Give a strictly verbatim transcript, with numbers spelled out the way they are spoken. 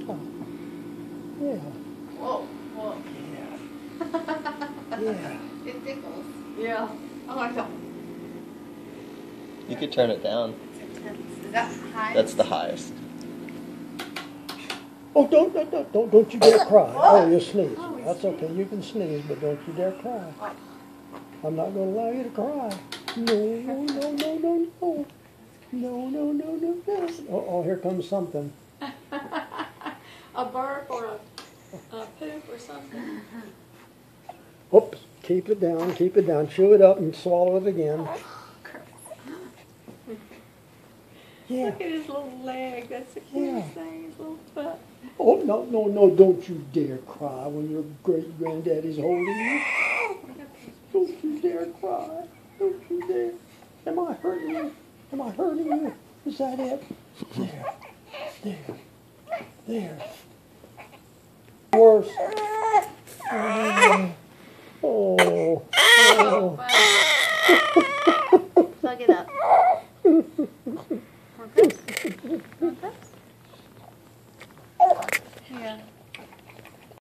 Yeah. Whoa, whoa. Yeah. Yeah. It tickles. Yeah. I like that. You could turn it down. It's intense. Is that high? That's the highest. Oh, don't, don't, don't, don't, don't you dare cry. What? Oh, you sneeze. Oh, That's okay. You can sneeze, but don't you dare cry. What? I'm not going to allow you to cry. No, no, no, no, no, no. No, no, no, no, no. Oh, oh, here comes something. A burp or a, a poop or something. Oops. Keep it down. Keep it down. Chew it up and swallow it again. Yeah. Look at his little leg. That's the cutest Yeah. thing. His little foot. Oh, no, no, no. Don't you dare cry when your great-granddaddy's holding you. Don't you dare cry. Don't you dare. Am I hurting you? Am I hurting you? Is that it? There. There. There. Worse. Oh. Oh. Oh.